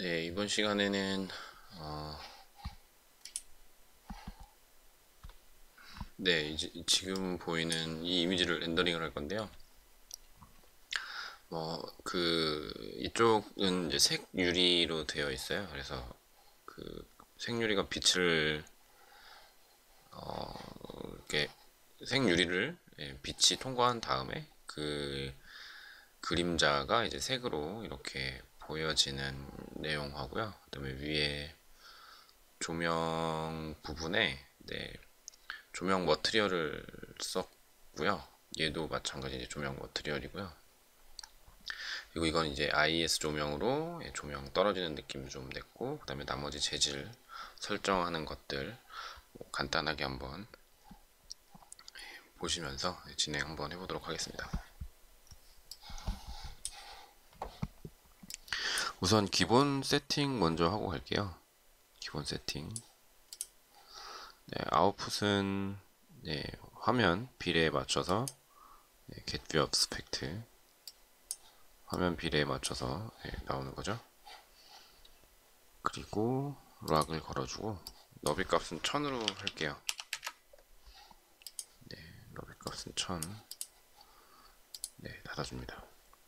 네, 이번 시간에는 네, 이제 지금 보이는 이 이미지를 렌더링을 할 건데요. 이쪽은 이제 색 유리로 되어 있어요. 그래서 그 색유리가 빛을 이렇게 색유리를 빛이 통과한 다음에 그 그림자가 이제 색으로 이렇게 보여지는 내용하고요. 그다음에 위에 조명 부분에 조명 머트리얼을 썼고요. 얘도 마찬가지 이제 조명 머트리얼이고요. 그리고 이건 이제 IS 조명으로 조명 떨어지는 느낌 좀 냈고, 그 다음에 나머지 재질 설정하는 것들 간단하게 한번 보시면서 진행 한번 해보도록 하겠습니다. 우선 기본 세팅 먼저 하고 갈게요. 기본 세팅. 네, 아웃풋은 화면 비례에 맞춰서 get view aspect 화면 비례에 맞춰서 나오는 거죠. 그리고 락을 걸어주고 너비 값은 1000으로 할게요. 너비 값은 1000. 닫아줍니다.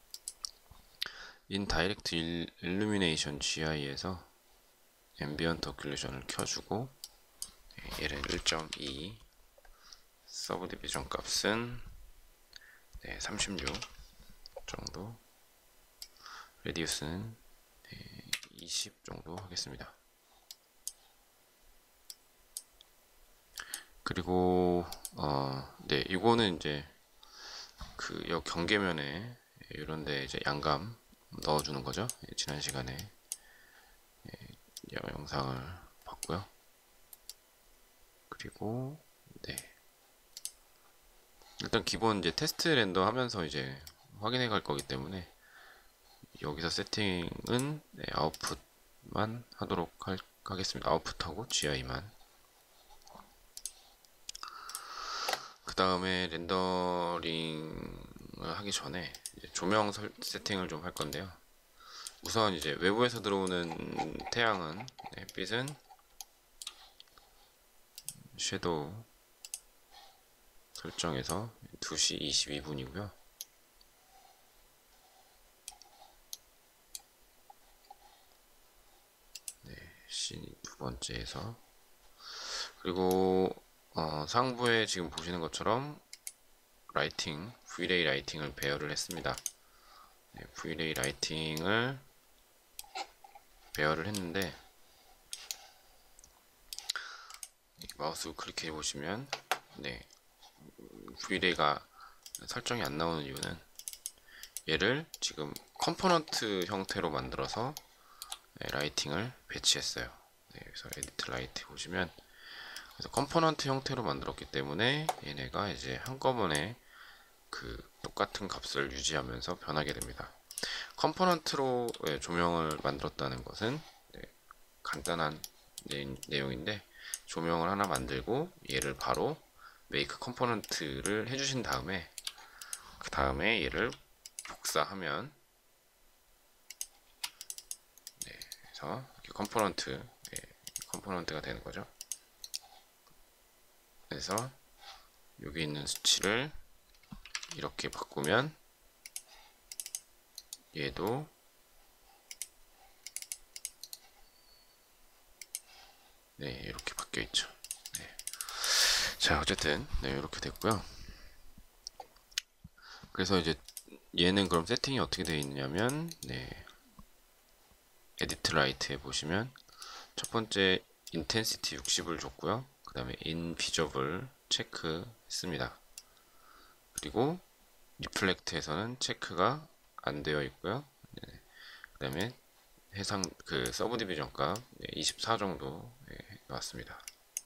인다이렉트 일루미네이션 GI에서 앰비언트 오큘레이션을 켜주고 얘를 1.2, 서브 디비전 값은 36 정도, 레디우스는 20 정도 하겠습니다. 그리고 이거는 이제 여 경계면에 이런데 이제 양감 넣어주는 거죠. 지난 시간에 영상을 봤고요. 그리고 일단 기본 이제 테스트 렌더 하면서 이제 확인해 갈 거기 때문에 여기서 세팅은 아웃풋만 하도록 하겠습니다. 아웃풋하고 GI만. 그 다음에 렌더링을 하기 전에 조명 세팅을 좀 할 건데요. 우선 이제 외부에서 들어오는 태양은 빛은 섀도우 설정해서 2시 22분이고요. C 두 번째에서, 그리고 상부에 지금 보시는 것처럼 라이팅, V-ray 라이팅을 배열을 했습니다. V-ray 라이팅을 배열을 했는데 마우스 클릭해 보시면 V-ray가 설정이 안 나오는 이유는 얘를 지금 컴포넌트 형태로 만들어서 라이팅을 배치했어요. 그래서 에디트 라이트 보시면, 그래서 컴포넌트 형태로 만들었기 때문에 얘네가 이제 한꺼번에 똑같은 값을 유지하면서 변하게 됩니다. 컴포넌트로 조명을 만들었다는 것은 간단한 내용인데, 조명을 하나 만들고 얘를 바로 메이크 컴포넌트를 해주신 다음에 그 다음에 얘를 복사하면 그래서 컴포넌트가 되는 거죠. 그래서 여기 있는 수치를 이렇게 바꾸면 얘도 이렇게 바뀌어 있죠. 자, 어쨌든 이렇게 됐고요. 그래서 이제 얘는 그럼 세팅이 어떻게 되어 있냐면 에디트 라이트에 보시면 첫 번째 인텐시티 60을 줬고요. 그 다음에 인비저블 체크했습니다. 그리고 리플렉트에서는 체크가 안 되어 있고요. 그 다음에 해상 서브 디비전 값 24 정도 나왔습니다.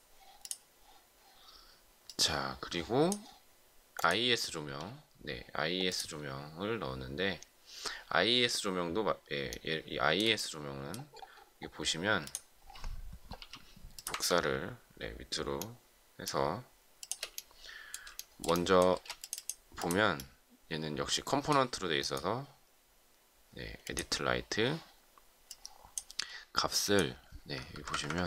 자, 그리고 IS 조명, IS 조명을 넣었는데, IS 조명도 이 IS 조명은 여기 보시면 복사를 밑으로 해서 먼저 보면 얘는 역시 컴포넌트로 되어 있어서 에디트 라이트 값을 여기 보시면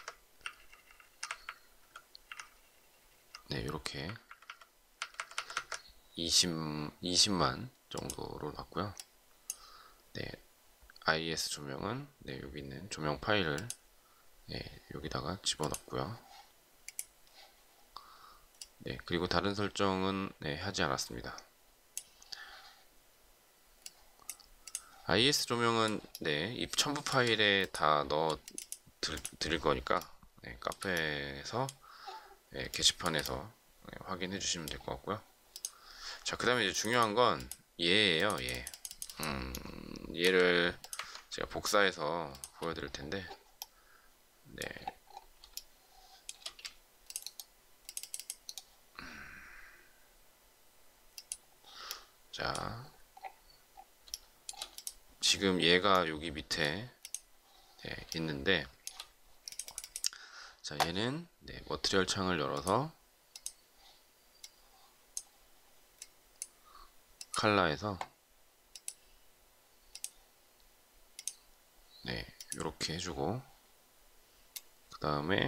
이렇게 20만 정도로 놨고요. IS 조명은 여기 있는 조명 파일을 여기다가 집어넣고요. 그리고 다른 설정은 하지 않았습니다. IS 조명은 이 첨부 파일에 다 넣어 드릴 거니까 카페에서 게시판에서 확인해 주시면 될 것 같고요. 자, 그 다음에 이제 중요한 건 얘예요. 얘. 얘를 제가 복사해서 보여드릴 텐데, 자, 지금 얘가 여기 밑에 있는데, 자, 얘는 머티리얼 창을 열어서 컬러에서 이렇게 해주고, 그 다음에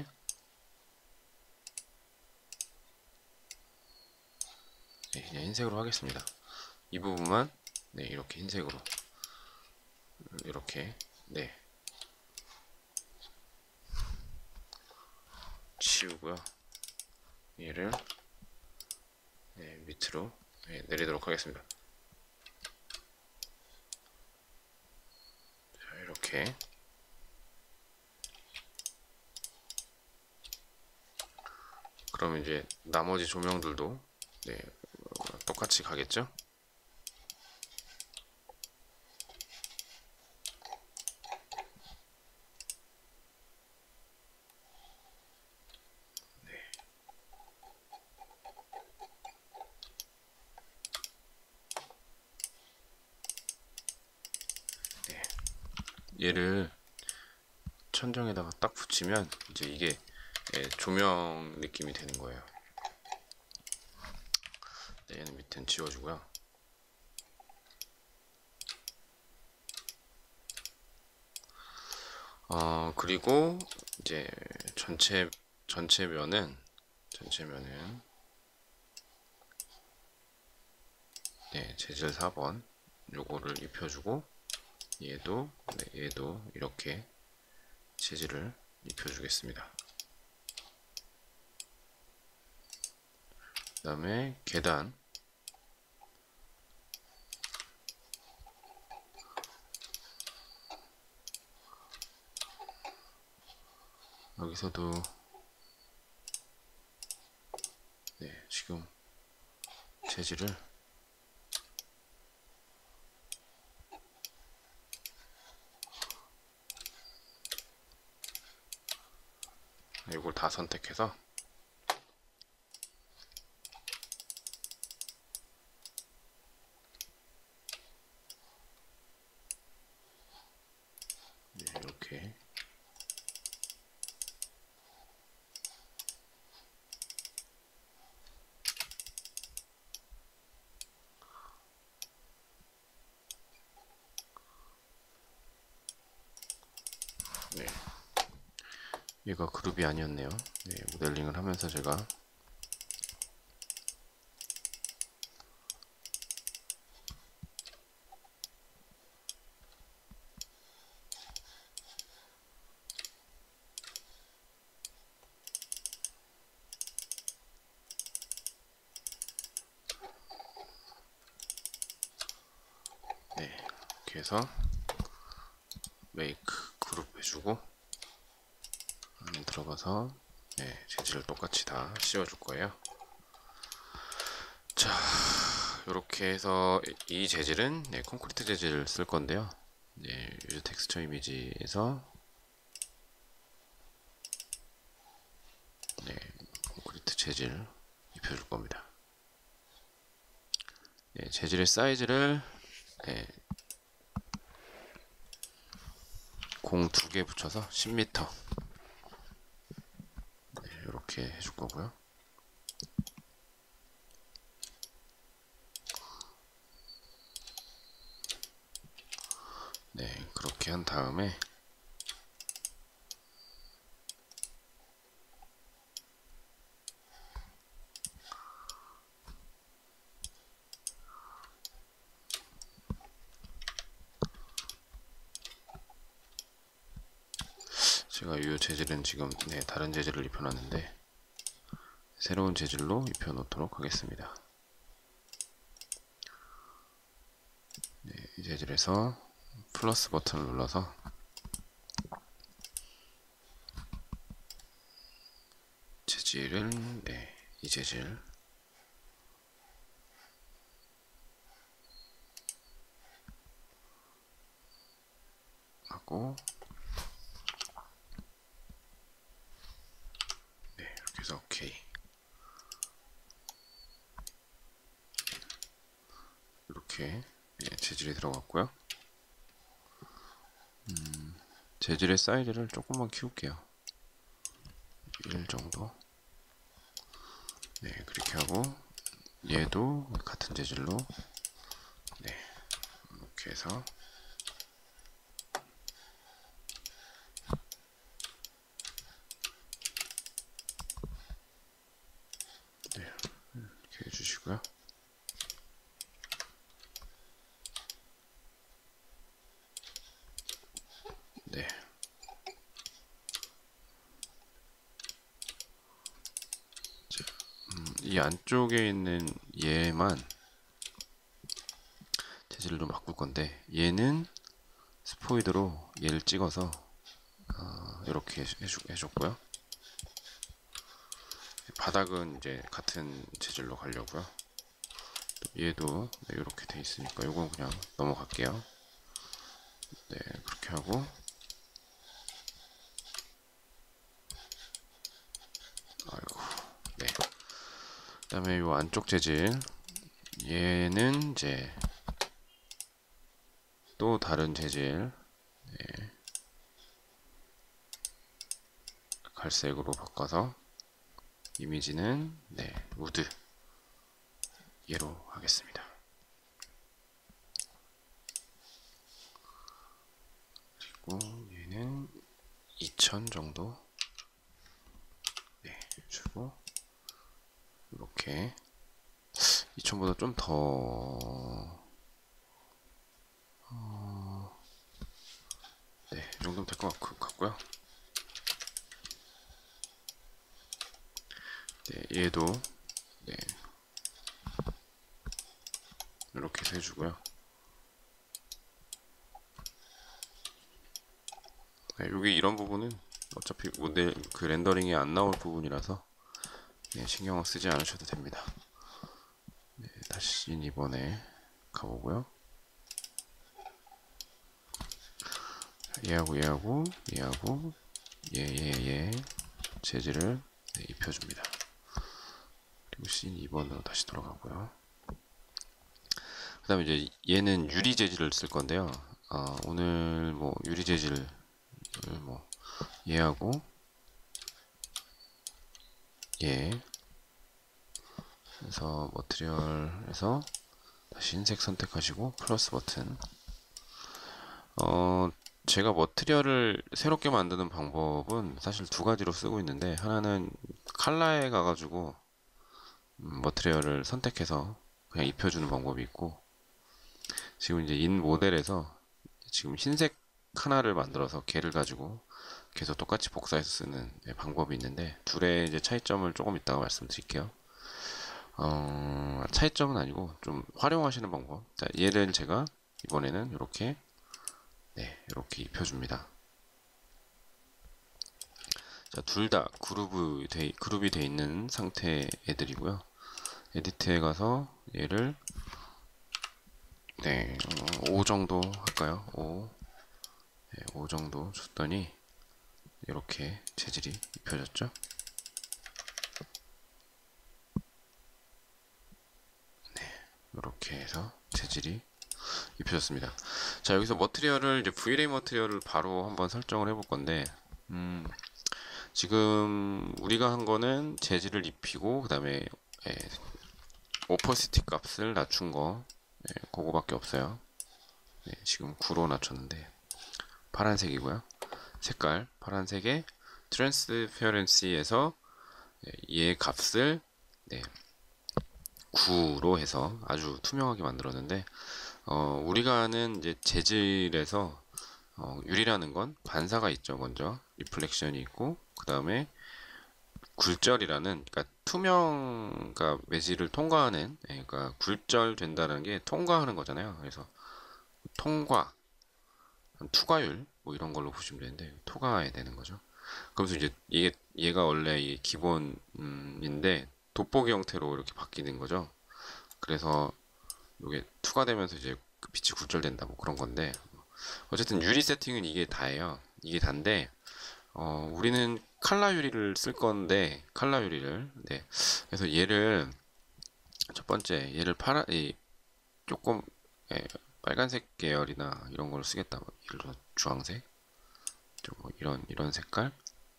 그냥 흰색으로 하겠습니다. 이 부분만 이렇게 흰색으로 이렇게 치우고요. 얘를 밑으로 내리도록 하겠습니다. 자, 이렇게 그러면 이제 나머지 조명들도 똑같이 가겠죠? 얘를 천정에다가 딱 붙이면 이제 이게 조명 느낌이 되는 거예요. 얘는 밑에는 지워주고요. 그리고 이제 전체면은 재질 4번 요거를 입혀주고 얘도 이렇게 재질을 입혀주겠습니다. 그 다음에 계단 여기서도 지금 재질을 이걸 다 선택해서 이렇게 얘가 그룹이 아니었네요. 모델링을 하면서 제가 이렇게 해서 메이크 그룹 해주고 안에 들어가서 재질을 똑같이 다 씌워줄 거예요. 자, 이렇게 해서 이 재질은 콘크리트 재질을 쓸 건데요. 유저 텍스처 이미지에서 콘크리트 재질 입혀줄 겁니다. 재질의 사이즈를 공 2개 붙여서 10m 이렇게 해줄 거고요. 그렇게 한 다음에 제가 이 재질은 지금 다른 재질을 입혀놨는데 새로운 재질로 입혀놓도록 하겠습니다. 이 재질에서 플러스 버튼을 눌러서 재질을 이 재질 하고 이렇게 해서 OK. 이렇게 재질이 들어갔고요. 재질의 사이즈를 조금만 키울게요. 1 정도. 그렇게 하고 얘도 같은 재질로 이렇게 해서 이렇게 해주시고요. 이 안쪽에 있는 얘만 재질을 좀 바꿀 건데, 얘는 스포이드로 얘를 찍어서 이렇게 해줬고요. 바닥은 이제 같은 재질로 가려고요. 얘도 이렇게 돼 있으니까 이건 그냥 넘어갈게요. 그렇게 하고 그 다음에 이 안쪽 재질, 얘는 이제 또 다른 재질, 갈색으로 바꿔서 이미지는 우드 얘로 하겠습니다. 그리고 얘는 2000 정도 주고, 이렇게 2000보다 좀 더 이 정도면 될 것 같고요. 얘도 이렇게 해서 해주고요. 여기 이런 부분은 어차피 모델 렌더링이 안 나올 부분이라서 신경을 쓰지 않으셔도 됩니다. 다시 2번에 가보고요. 얘하고 얘 재질을 입혀줍니다. 그리고 씬 2번으로 다시 돌아가고요. 그 다음에 이제 얘는 유리 재질을 쓸 건데요. 오늘 뭐 유리 재질을 얘하고 그래서 머티리얼에서 다시 흰색 선택하시고 플러스 버튼. 제가 머티리얼을 새롭게 만드는 방법은 사실 두 가지로 쓰고 있는데, 하나는 칼라에 가가지고 머티리얼을 선택해서 그냥 입혀주는 방법이 있고, 지금 이제 인 모델에서 지금 흰색 하나를 만들어서 걔를 가지고 계속 똑같이 복사해서 쓰는 방법이 있는데, 둘의 이제 차이점을 조금 이따가 말씀드릴게요. 차이점은 아니고 좀 활용하시는 방법. 자, 얘를 제가 이번에는 이렇게 입혀줍니다. 자, 둘 다 그룹이 돼 있는 상태 애들이고요. 에디트에 가서 얘를 5 정도 할까요? 5 정도 줬더니 이렇게 재질이 입혀졌죠. 이렇게 해서 재질이 입혀졌습니다. 자, 여기서 머티리얼을 이제 Vray 머티리얼을 바로 한번 설정을 해볼 건데, 지금 우리가 한 거는 재질을 입히고 그 다음에 오퍼시티 값을 낮춘 거, 그거밖에 없어요. 지금 9로 낮췄는데 파란색이고요. 색깔 파란색에 트랜스페어런시에서 얘 값을 9로 해서 아주 투명하게 만들었는데, 우리가 아는 이제 재질에서 유리라는 건 반사가 있죠. 먼저 리플렉션이 있고 그 다음에 굴절이라는, 그러니까 투명, 그러니까 매질을 통과하는, 그러니까 굴절된다는 게 통과하는 거잖아요. 그래서 통과, 투과율 뭐 이런 걸로 보시면 되는데 통과해야 되는 거죠. 그러면서 이제 얘가 원래 이 기본인데 돋보기 형태로 이렇게 바뀌는 거죠. 그래서 이게 투과되면서 이제 그 빛이 굴절된다 뭐 그런 건데, 어쨌든 유리 세팅은 이게 다예요. 이게 다인데 우리는 칼라 유리를 쓸 건데, 칼라 유리를, 네. 그래서 얘를 첫 번째 얘를 조금, 예, 빨간색 계열이나 이런 걸 쓰겠다. 뭐 예를 들어 주황색, 뭐 이런 색깔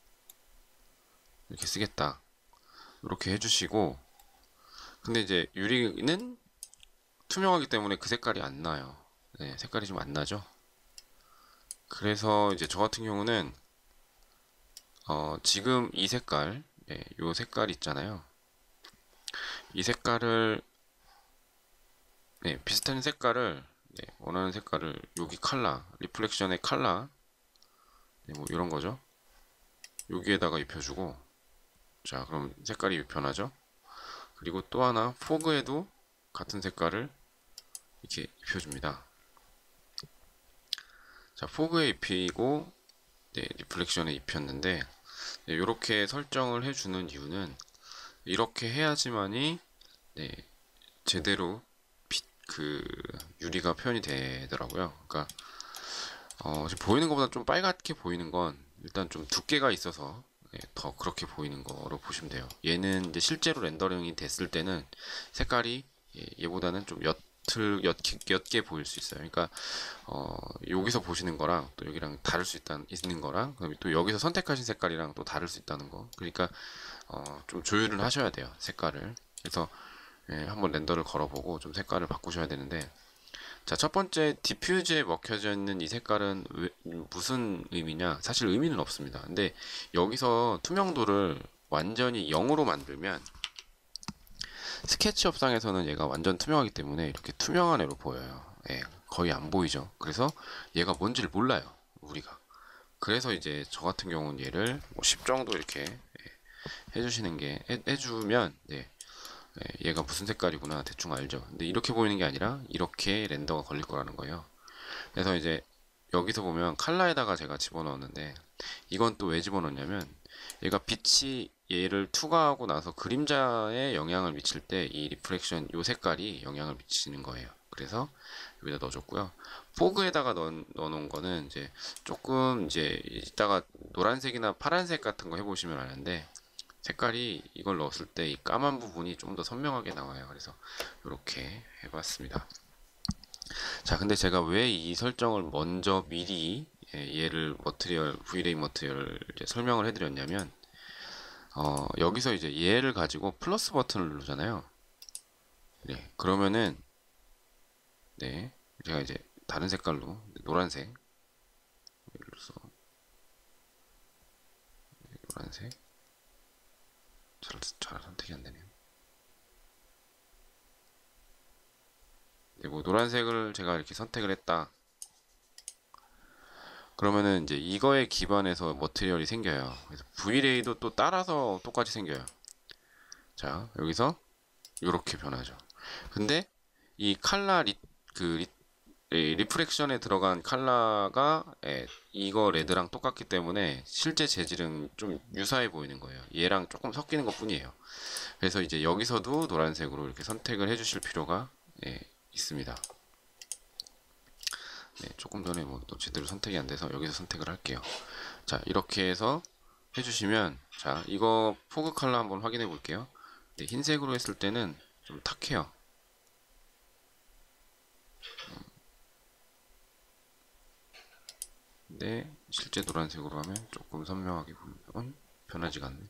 이렇게 쓰겠다. 이렇게 해주시고, 근데 이제 유리는 투명하기 때문에 그 색깔이 안 나요. 네, 색깔이 좀 안 나죠. 그래서 이제 저 같은 경우는 지금 이 색깔, 네, 요 색깔 있잖아요. 이 색깔을, 네, 비슷한 색깔을, 네, 원하는 색깔을 여기 칼라, 리플렉션의 칼라, 네, 뭐 이런 거죠. 여기에다가 입혀주고, 자, 그럼 색깔이 변하죠. 그리고 또 하나, 포그에도 같은 색깔을 이렇게 입혀줍니다. 자, 포그에 입히고, 네, 리플렉션에 입혔는데, 네, 이렇게 설정을 해주는 이유는 이렇게 해야지만이, 네, 제대로 그 유리가 표현이 되더라고요. 그러니까 지금 보이는 것보다 좀 빨갛게 보이는 건 일단 좀 두께가 있어서, 예, 더 그렇게 보이는 거로 보시면 돼요. 얘는 이제 실제로 렌더링이 됐을 때는 색깔이, 예, 얘보다는 좀 옅게 보일 수 있어요. 그러니까 여기서 보시는 거랑 또 여기랑 다를 수 있는 거랑, 그다음에 또 여기서 선택하신 색깔이랑 또 다를 수 있다는 거. 그러니까 좀 조율을 하셔야 돼요, 색깔을. 그래서, 예, 한번 렌더를 걸어보고 좀 색깔을 바꾸셔야 되는데, 자, 첫 번째 디퓨즈에 먹혀져 있는 이 색깔은 무슨 의미냐? 사실 의미는 없습니다. 근데 여기서 투명도를 완전히 0으로 만들면 스케치업상에서는 얘가 완전 투명하기 때문에 이렇게 투명한 애로 보여요. 예, 거의 안 보이죠. 그래서 얘가 뭔지를 몰라요, 우리가. 그래서 이제 저 같은 경우는 얘를 뭐 10 정도 이렇게, 해주시는 게, 해주면, 네, 얘가 무슨 색깔이구나 대충 알죠. 근데 이렇게 보이는 게 아니라 이렇게 렌더가 걸릴 거라는 거예요. 그래서 이제 여기서 보면 칼라에다가 제가 집어넣었는데, 이건 또 왜 집어넣냐면 얘가 빛이 얘를 투과하고 나서 그림자에 영향을 미칠 때 이 리프렉션 요 색깔이 영향을 미치는 거예요. 그래서 여기다 넣어줬고요. 포그에다가 넣어놓은 거는 이제 조금 이제 이따가 노란색이나 파란색 같은 거 해보시면 아는데, 색깔이 이걸 넣었을 때 이 까만 부분이 좀 더 선명하게 나와요. 그래서 이렇게 해봤습니다. 자, 근데 제가 왜 이 설정을 먼저 미리, 얘를 Vray 머티리얼을 이제 설명을 해드렸냐면, 여기서 이제 얘를 가지고 플러스 버튼을 누르잖아요. 네, 그러면은, 네, 제가 이제 다른 색깔로, 노란색, 예를 들어서, 노란색, 잘 선택이 안 되네요. 네, 뭐 노란색을 제가 이렇게 선택을 했다. 그러면은 이제 이거에 기반해서 머티리얼이 생겨요. 그래서 Vray도 또 따라서 똑같이 생겨요. 자, 여기서 이렇게 변하죠. 근데 이 칼라 리프렉션에 들어간 칼라가, 이거 레드랑 똑같기 때문에 실제 재질은 좀 유사해 보이는 거예요. 얘랑 조금 섞이는 것 뿐이에요. 그래서 이제 여기서도 노란색으로 이렇게 선택을 해주실 필요가, 있습니다. 네, 조금 전에 뭐 또 제대로 선택이 안 돼서 여기서 선택을 할게요. 자, 이렇게 해서 해주시면, 자, 이거 포그 컬러 한번 확인해 볼게요. 네, 흰색으로 했을 때는 좀 탁해요. 근데 실제 노란색으로 하면 조금 선명하게 보입니다. 변하지가 않네.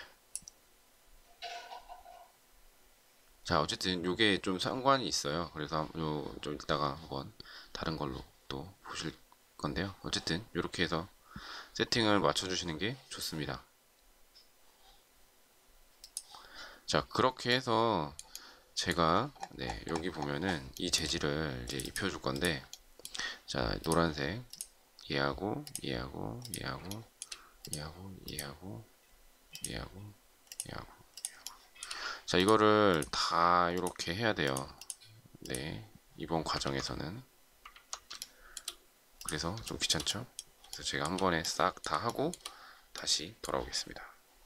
자, 어쨌든 요게 좀 상관이 있어요. 그래서 좀 이따가 한번 다른 걸로 또 보실 건데요. 어쨌든 이렇게 해서 세팅을 맞춰주시는 게 좋습니다. 자, 그렇게 해서 제가, 네, 여기 보면은 이 재질을 이제 입혀줄 건데, 자, 노란색 얘하고 얘하고 얘하고 얘하고 얘하고 얘하고 얘하고. 자, 이거를 다 이렇게 해야 돼요. 네, 이번 과정에서는. 그래서 좀 귀찮죠? 그래서 제가 한 번에 싹 다 하고 다시 돌아오겠습니다.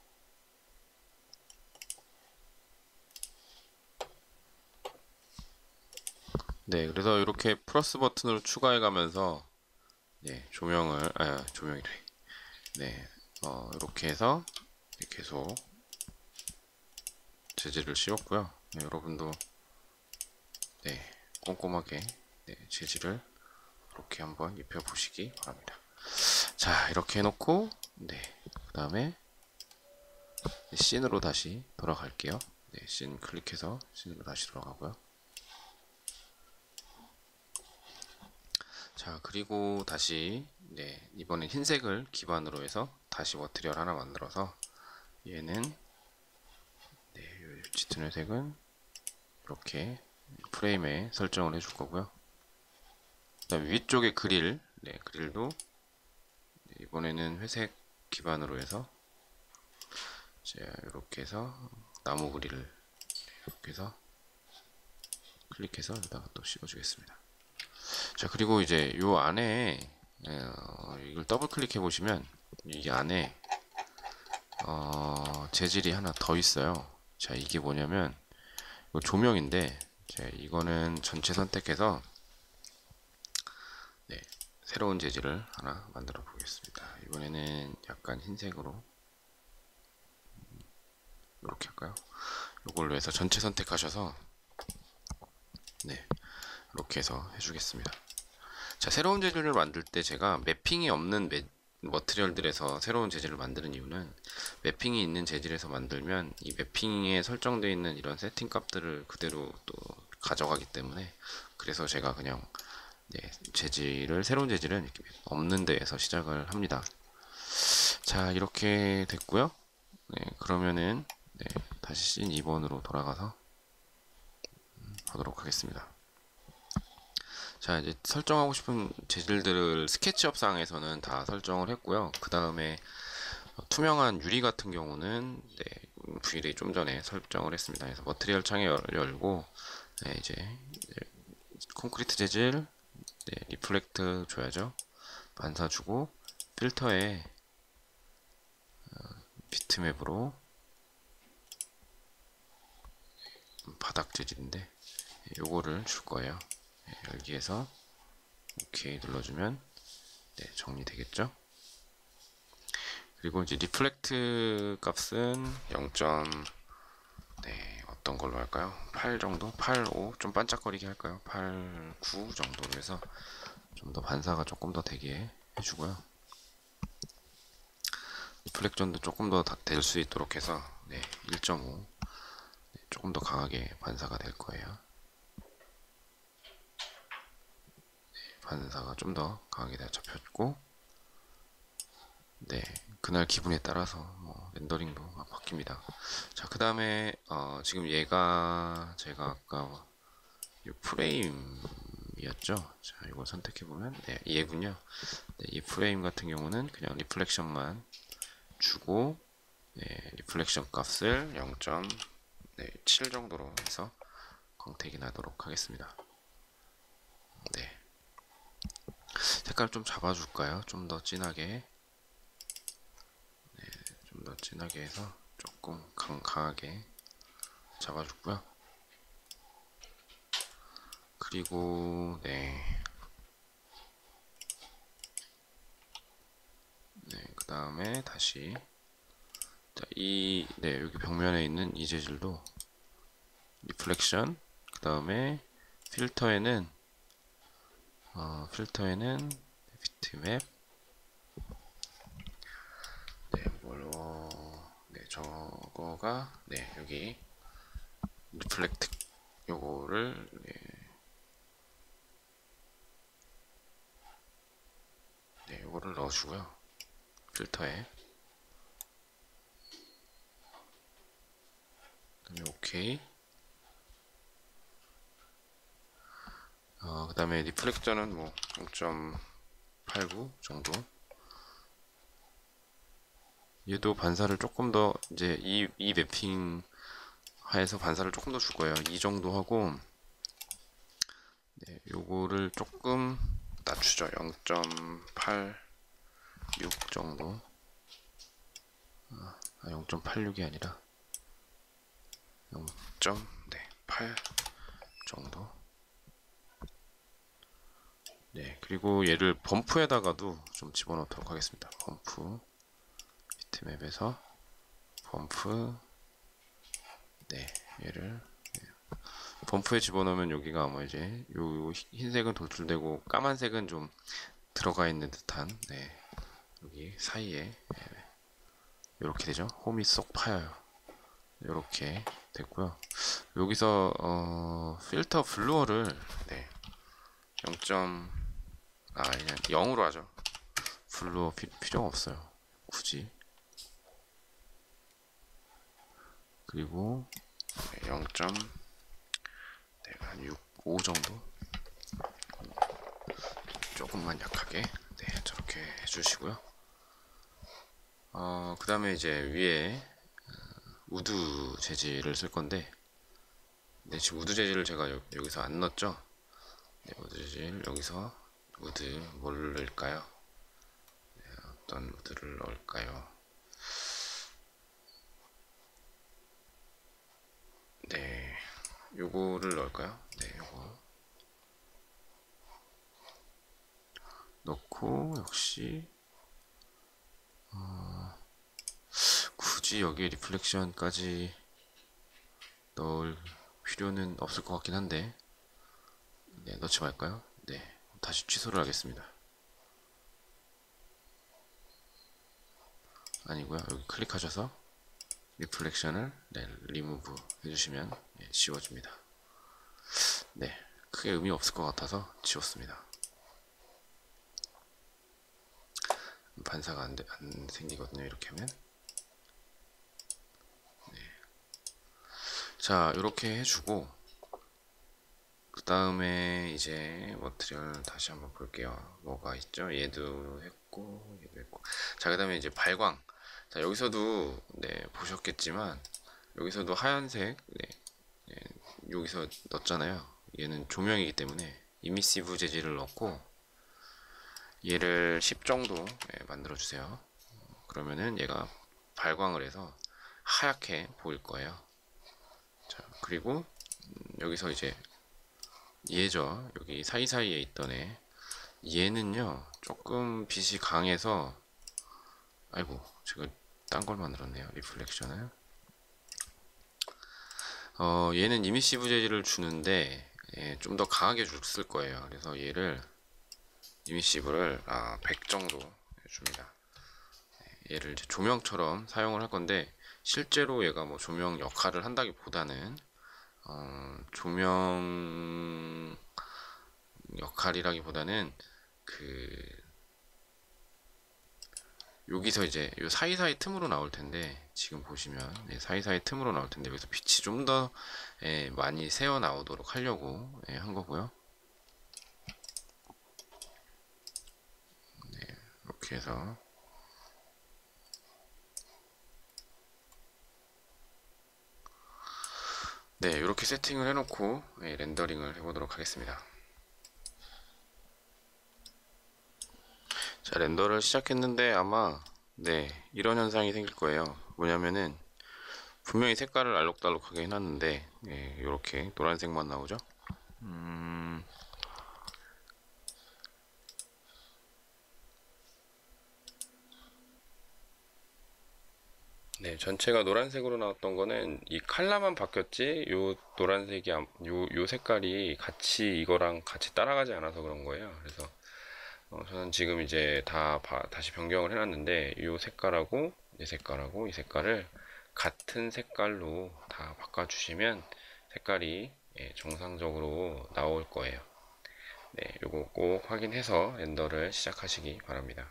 네, 그래서 이렇게 플러스 버튼으로 추가해 가면서 네, 조명이래. 네, 이렇게 해서 계속 재질을 씌웠고요. 네, 여러분도 네, 꼼꼼하게 네, 재질을 이렇게 한번 입혀 보시기 바랍니다. 자, 이렇게 해놓고 네, 그 다음에 씬으로 다시 돌아갈게요. 네, 씬 클릭해서 씬으로 다시 돌아가고요. 자, 그리고 다시 네, 이번엔 흰색을 기반으로 해서 다시 머티리얼 하나 만들어서 얘는 네, 짙은 회색은 이렇게 프레임에 설정을 해줄 거고요. 그다음 위쪽에 그릴, 네, 그릴도 네, 이번에는 회색 기반으로 해서 이렇게 해서 나무 그릴을 이렇게 해서 클릭해서 여기다가 또 씌워주겠습니다. 자, 그리고 이제 요 안에 이걸 더블 클릭해 보시면 이 안에 재질이 하나 더 있어요. 자, 이게 뭐냐면 이거 조명인데 자, 이거는 전체 선택해서 네, 새로운 재질을 하나 만들어 보겠습니다. 이번에는 약간 흰색으로 이렇게 할까요? 이걸로 해서 전체 선택하셔서 네, 이렇게 해서 해주겠습니다. 자, 새로운 재질을 만들 때 제가 매핑이 없는 머티리얼들에서 새로운 재질을 만드는 이유는 매핑이 있는 재질에서 만들면 이 매핑에 설정되어 있는 이런 세팅 값들을 그대로 또 가져가기 때문에 그래서 제가 그냥 네, 새로운 재질은 이렇게 없는 데에서 시작을 합니다. 자, 이렇게 됐고요. 네, 그러면은 네, 다시 씬 2번으로 돌아가서 하도록 하겠습니다. 자, 이제 설정하고 싶은 재질들을 스케치업 상에서는 다 설정을 했고요. 그 다음에 투명한 유리 같은 경우는 네, V-Ray 좀 전에 설정을 했습니다. 그래서 머티리얼 창에 열고 네, 이제 콘크리트 재질 네, 리플렉트 줘야죠. 반사 주고 필터에 비트맵으로 바닥 재질인데 요거를 줄 거예요. 네, 여기에서 오케이 눌러주면 네, 정리되겠죠. 그리고 이제 리플렉트 값은 0. 네, 어떤 걸로 할까요? 8 정도? 8, 5? 좀 반짝거리게 할까요? 8, 9 정도로 해서 좀 더 반사가 조금 더 되게 해주고요. 리플렉션도 조금 더 될 수 있도록 해서 네, 1.5 네, 조금 더 강하게 반사가 될 거예요. 네, 반사가 좀 더 강하게 잡혔고 네, 그날 기분에 따라서 렌더링도 바뀝니다. 자, 그 다음에 지금 얘가 제가 아까 이 프레임이었죠. 자, 이거 선택해 보면 네, 얘군요. 네, 이 프레임 같은 경우는 그냥 리플렉션만 주고 네, 리플렉션 값을 0.7 정도로 해서 광택이 나도록 하겠습니다. 네, 색깔 좀 잡아줄까요? 좀 더 진하게. 좀 더 진하게 해서 조금 강하게 잡아줬고요. 그리고 네, 그 다음에 다시 자, 네, 여기 벽면에 있는 이 재질도 리플렉션 그 다음에 필터에는 비트맵 네, 네, 저거가 네, 여기 리플렉트 요거를 네, 요거를 넣어주고요. 필터에 그다음에 오케이. 그 다음에 리플렉션은 뭐 0.8 89 정도. 얘도 반사를 조금 더 이제 이 매핑 하에서 반사를 조금 더 줄 거예요. 이 정도 하고, 네, 요거를 조금 낮추죠. 0.86 정도. 0.86이 아니라 0.8 정도. 네, 그리고 얘를 범프에다가도 좀 집어넣도록 하겠습니다. 범프 비트맵에서 범프, 네, 얘를 범프에 집어넣으면 여기가 아마 이제 요 흰색은 돌출되고 까만색은 좀 들어가 있는 듯한, 네, 여기 사이에 이렇게 되죠. 홈이 쏙 파여요. 이렇게 됐고요. 여기서 필터 블루어를, 네, 0. 그냥 0으로 하죠. 블루어 필요가 없어요. 굳이. 그리고 0. 한 6, 5 정도. 조금만 약하게, 네, 저렇게 해주시고요. 그 다음에 이제 위에 우드 재질을 쓸 건데, 네, 지금 우드 재질을 제가 여기서 안 넣었죠. 네, 우드 재질 여기서 우드 뭘 넣을까요? 네, 어떤 우드를 넣을까요? 네, 요거를 넣을까요? 네, 요거 넣고, 역시 굳이 여기에 리플렉션까지 넣을 필요는 없을 것 같긴 한데, 네, 넣지 말까요? 네, 다시 취소를 하겠습니다. 아니고요, 여기 클릭하셔서 리플렉션을, 네, 리무브 해주시면, 네, 지워집니다. 네, 크게 의미 없을 것 같아서 지웠습니다. 반사가 안 생기거든요, 이렇게 하면. 네. 자, 이렇게 해주고, 그 다음에 이제 머티리얼 다시 한번 볼게요. 뭐가 있죠? 얘도 했고, 얘도 했고. 자, 그 다음에 이제 발광. 자, 여기서도, 네, 보셨겠지만, 여기서도 하얀색, 네, 네, 여기서 넣었잖아요. 얘는 조명이기 때문에 이미시브 재질을 넣고, 얘를 10 정도, 네, 만들어 주세요. 그러면은 얘가 발광을 해서 하얗게 보일 거예요. 자, 그리고 여기서 이제 얘죠. 여기 사이사이에 있던 애. 얘는요, 조금 빛이 강해서, 아이고, 제가 딴 걸 만들었네요. 리플렉션을. 얘는 이미시브 재질을 주는데, 예, 좀 더 강하게 쓸 거예요. 그래서 얘를, 이미시브를 100 정도 줍니다. 얘를 이제 조명처럼 사용을 할 건데, 실제로 얘가 뭐 조명 역할을 한다기보다는, 조명 역할이라기보다는 여기서 이제 요 사이사이 틈으로 나올 텐데, 지금 보시면, 네, 사이사이 틈으로 나올 텐데 여기서 빛이 좀 더 많이 새어 나오도록 하려고 한 거고요. 네, 이렇게 해서 네, 이렇게 세팅을 해놓고 렌더링을 해보도록 하겠습니다. 자, 렌더를 시작했는데 아마 네, 이런 현상이 생길 거예요. 뭐냐면은 분명히 색깔을 알록달록하게 해놨는데 이렇게 노란색만 나오죠. 네, 전체가 노란색으로 나왔던 거는 이 컬러만 바뀌었지, 요 노란색이 요 색깔이 같이 이거랑 같이 따라가지 않아서 그런 거예요. 그래서 저는 지금 이제 다시 변경을 해놨는데, 이 색깔하고 이 색깔하고 이 색깔을 같은 색깔로 다 바꿔주시면 색깔이 정상적으로 나올 거예요. 네, 요거 꼭 확인해서 렌더를 시작하시기 바랍니다.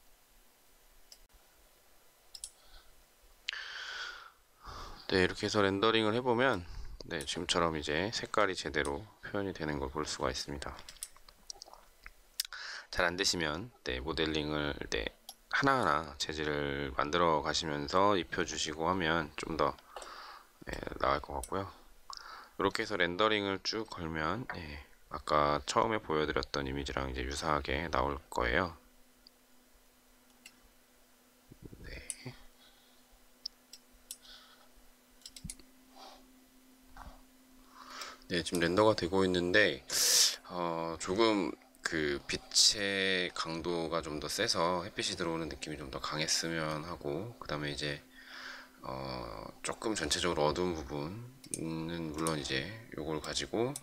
네, 이렇게 해서 렌더링을 해보면 네, 지금처럼 이제 색깔이 제대로 표현이 되는 걸 볼 수가 있습니다. 잘 안 되시면 모델링을 하나하나 재질을 만들어 가시면서 입혀 주시고 하면 좀 더 나을 것 같고요. 이렇게 해서 렌더링을 쭉 걸면 아까 처음에 보여드렸던 이미지랑 이제 유사하게 나올 거예요. 네, 지금 렌더가 되고 있는데 조금 그 빛의 강도가 좀 더 세서 햇빛이 들어오는 느낌이 좀 더 강했으면 하고, 그 다음에 이제 조금 전체적으로 어두운 부분은 물론 이제 요걸 가지고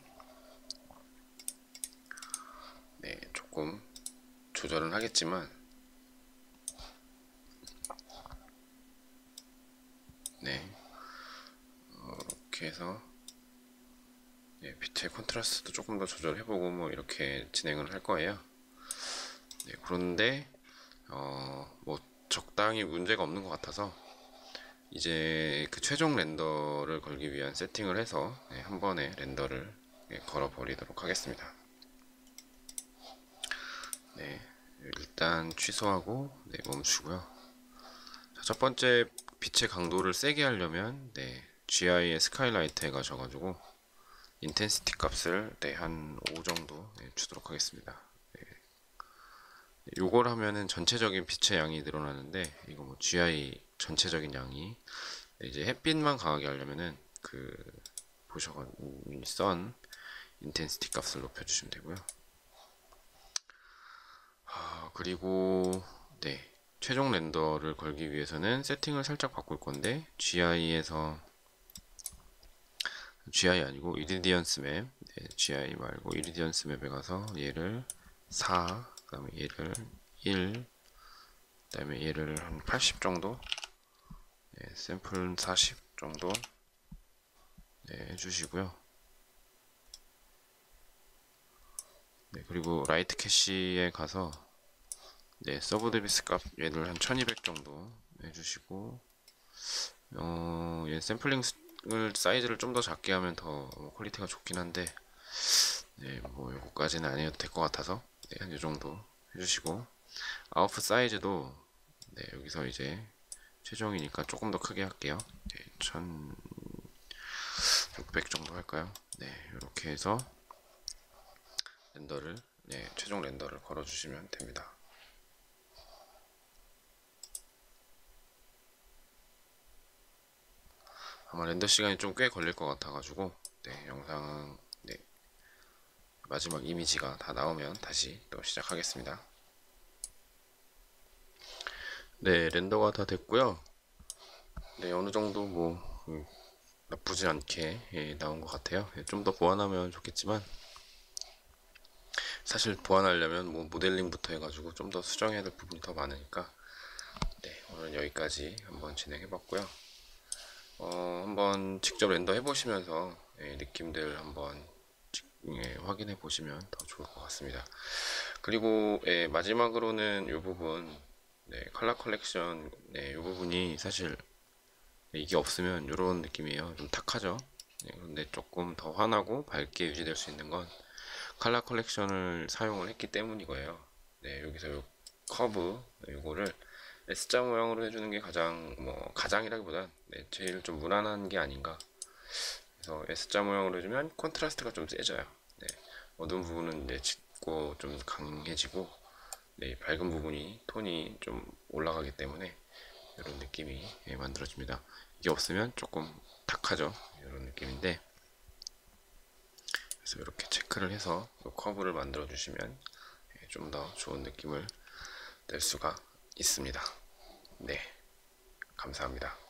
조금 조절은 하겠지만, 이렇게 해서 빛의 컨트라스트도 조금 더 조절해보고 뭐 이렇게 진행을 할 거예요. 그런데 뭐 적당히 문제가 없는 것 같아서 이제 그 최종 렌더를 걸기 위한 세팅을 해서 한 번에 렌더를 걸어 버리도록 하겠습니다. 일단 취소하고 멈추고요. 자, 첫 번째 빛의 강도를 세게 하려면 GI에 스카이라이트 해가셔가지고 인텐시티 값을 한 5 정도 주도록 하겠습니다. 요걸 하면은 전체적인 빛의 양이 늘어나는데, 이거 뭐 GI 전체적인 양이 이제 햇빛만 강하게 하려면은 그 보셔가지고 선 인텐시티 값을 높여주시면 되고요. 그리고 최종 렌더를 걸기 위해서는 세팅을 살짝 바꿀 건데, GI에서 GI 아니고 이리디언스 맵, GI 말고 이리디언스 맵에 가서 얘를 4, 그 다음에 얘를 1, 그 다음에 얘를 한 80 정도, 샘플 40 정도 해주시고요. 그리고 라이트 캐시에 가서 서브 데비스 값 얘를 한 1200 정도 해주시고, 얘 샘플링 사이즈를 좀 더 작게 하면 더 퀄리티가 좋긴 한데, 뭐 요거까지는 안 해도 될 것 같아서 한 요 정도 해주시고, 아웃풋 사이즈도 여기서 이제 최종이니까 조금 더 크게 할게요. 1600 정도 할까요? 이렇게 해서 렌더를 최종 렌더를 걸어주시면 됩니다. 아마 렌더 시간이 좀 꽤 걸릴 것 같아가지고 영상 마지막 이미지가 다 나오면 다시 또 시작하겠습니다. 렌더가 다 됐고요. 어느 정도 뭐 나쁘지 않게 나온 것 같아요. 좀 더 보완하면 좋겠지만, 사실 보완하려면 뭐 모델링부터 해가지고 좀 더 수정해야 될 부분이 더 많으니까 오늘 여기까지 한번 진행해봤고요. 한번 직접 렌더 해보시면서 느낌들 한번 확인해 보시면 더 좋을 것 같습니다. 그리고 마지막으로는 이 부분 컬러 컬렉션 이 부분이 사실 이게 없으면 이런 느낌이에요. 좀 탁하죠. 그런데 조금 더 환하고 밝게 유지될 수 있는 건 컬러 컬렉션을 사용을 했기 때문이고요. 여기서 요 커브 요거를 S자 모양으로 해주는 게 가장이라기보단 제일 좀 무난한 게 아닌가. 그래서 S자 모양으로 해주면 콘트라스트가 좀 세져요. 어두운 부분은 짙고 좀 강해지고, 밝은 부분이 톤이 좀 올라가기 때문에 이런 느낌이 만들어집니다. 이게 없으면 조금 탁하죠. 이런 느낌인데, 그래서 이렇게 체크를 해서 커브를 만들어 주시면 좀 더 좋은 느낌을 낼 수가 있습니다. 감사합니다.